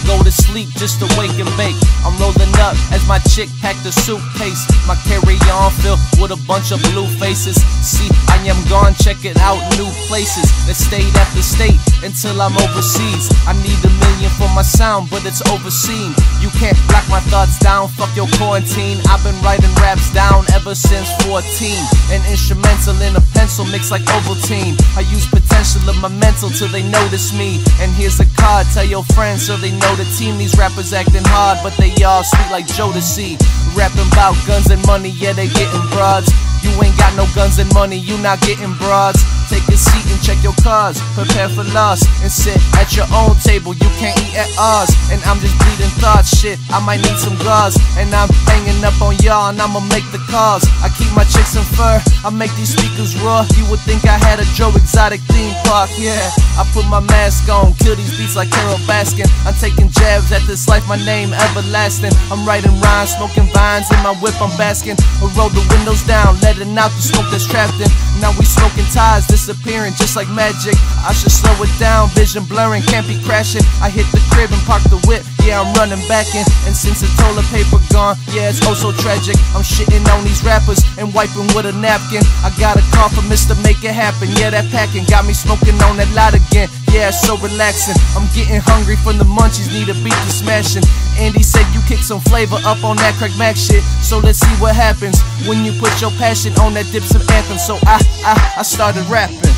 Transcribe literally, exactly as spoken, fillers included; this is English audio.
go to sleep just to wake and bake. I'm rolling up as my chick packed a suitcase. My carry-on filled with a bunch of blue faces. See, I am gone checking out new places that state after state until I'm overseas. I need a million for my sound, but it's overseen. You can't block my thoughts down, fuck your quarantine. I've been writing raps down ever since fourteen. An instrumental in a pencil mixed like Ovaltine. I use potential of my mental till they notice me. And here's a card, tell your friends so they know the team. These rappers acting hard, but they all sweet like Jodeci. Rapping about guns and money, yeah, they getting broads. You ain't got no guns and money, you not getting broads. Take a seat and check your cards, prepare for loss, and sit at your own table, you can't eat at ours. And I'm just bleeding thoughts, shit, I might need some gauze. And I'm hanging up on y'all and I'ma make the calls. I keep my chicks in fur, I make these speakers raw. You would think I had a Joe Exotic theme park, yeah. I put my mask on, kill these beats like Carol Baskin. I'm taking jabs at this life, my name everlasting. I'm writing rhymes, smoking vines, in my whip I'm basking. I roll the windows down, letting out the smoke that's trapped in. Now we smoking ties, disappearing just like magic. I should slow it down, vision blurring, can't be crashing. I hit the crib and park the whip, yeah, I'm running back in. And since the toilet paper gone, yeah, it's oh so tragic. I'm shitting on these rappers and wiping with a napkin. I got a call from Mister Make It Happen, yeah, that packing got me smoking on that lot again. Yeah, it's so relaxing. I'm getting hungry from the munchies, need a beat to smashing. Andy said you kick some flavor up on that Craig Mac shit. So let's see what happens when you put your passion on that Dipset anthem. So I, I, I started rapping.